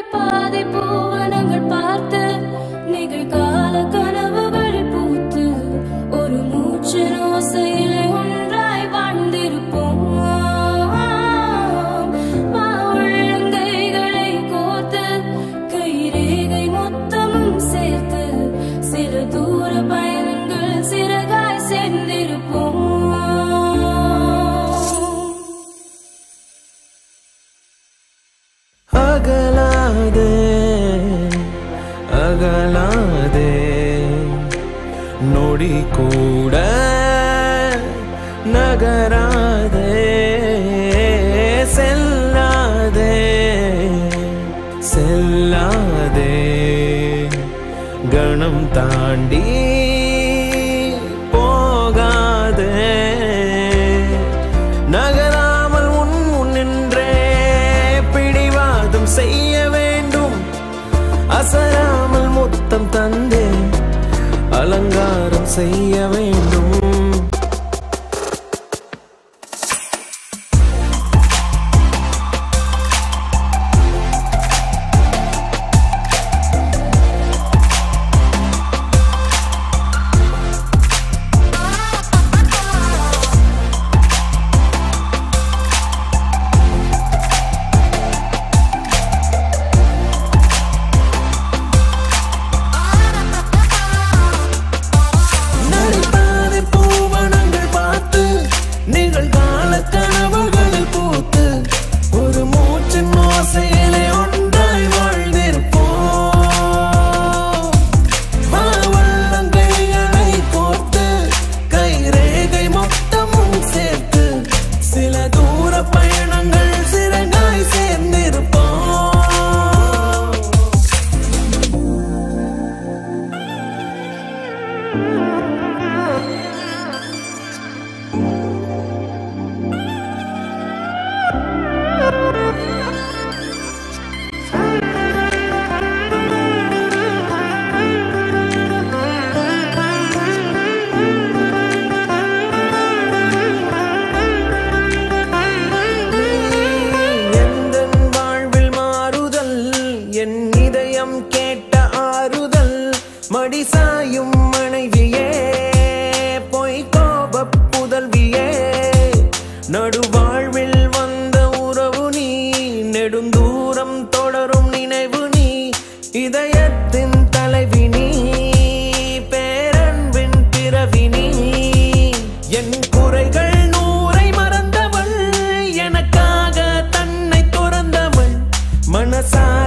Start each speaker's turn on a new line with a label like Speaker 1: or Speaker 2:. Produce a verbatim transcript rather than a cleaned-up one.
Speaker 1: பாதை பூவனங்கள் பார்த்து நிகழ்கால கனவுகளை பூத்து ஒரு மூச்சு ஓசையிலே ஒன்றாய் வாழ்ந்திருப்போம். உள்ளங்கைகளை கோர்த்து கைரேகை மொத்தமும் சேர்த்து சில தூர பயணங்கள் சிறகாய் சேர்ந்திருப்போம்.
Speaker 2: அகலாதே அகலாதே நொடி கூட நகராதே செல்லாதே செல்லாதே கணம் தாண்டி போகாதே நகராமல் உன் முன்னின்றே பிடிவாதம் செய்ய வேண்டும். அசராமல் முத்தம் தந்தே அலங்காரம் செய்ய வேண்டும். மடிசாயும் மனைவியே பொய் கோப புதல்வியே நடுவாழ்வில் வந்த உறவு நீ நெடுந்தூரம் தொடரும் நினைவு நீ இதயத்தின் தலைவி நீ பேரன்பின் பிறவி நீ என் குறைகள் நூறை மறந்தவள் எனக்காக தன்னை துறந்தவள் மனசா